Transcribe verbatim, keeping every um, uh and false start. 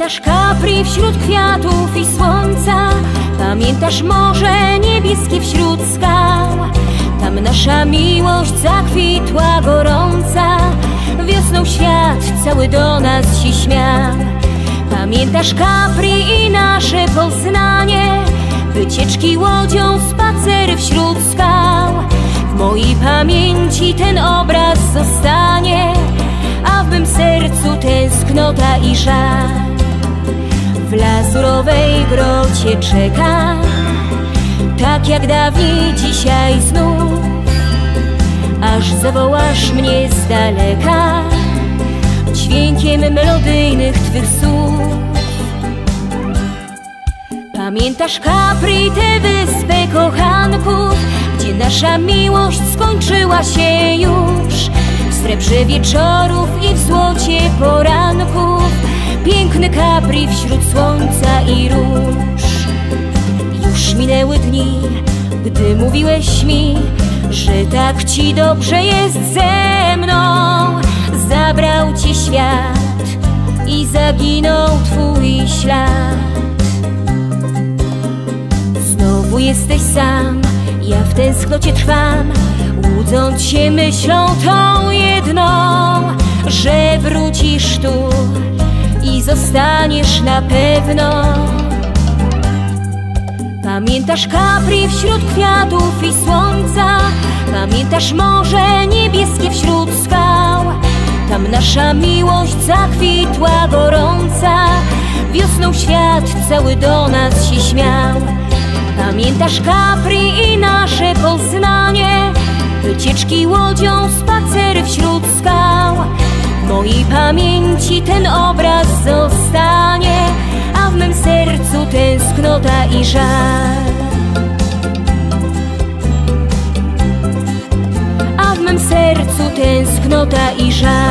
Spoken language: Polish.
Pamiętasz Capri wśród kwiatów i słońca? Pamiętasz morze niebieskie wśród skał? Tam nasza miłość zakwitła gorąca. Wiosną świat cały do nas się śmiał. Pamiętasz Capri i nasze Poznanie? Wycieczki łodzią, spacery wśród skał. W mojej pamięci ten obraz zostanie, a w mym sercu tęsknota i żal. W lazurowej grocie czekam, tak jak dawniej dzisiaj znów, aż zawołasz mnie z daleka dźwiękiem melodyjnych twych słów. Pamiętasz Capri, tę wyspę kochanków, gdzie nasza miłość skończyła się już? W srebrze wieczorów i w złocie poranków, piękny Capri wśród słońca i róż. Już minęły dni, gdy mówiłeś mi, że tak ci dobrze jest ze mną. Zabrał cię świat i zaginął twój ślad. Znowu jesteś sam, ja w tęsknocie trwam, łudząc się myślą tą jedną, że wrócisz tu i zostaniesz na pewno. Pamiętasz Capri wśród kwiatów i słońca? Pamiętasz morze niebieskie wśród skał? Tam nasza miłość zakwitła gorąca. Wiosną świat cały do nas się śmiał. Pamiętasz Capri i nasze Poznanie? Wycieczki łodzią, spacery wśród skał. W mojej pamięci ten obraz zostanie, a w mym sercu tęsknota i żal. A w mym sercu tęsknota i żal.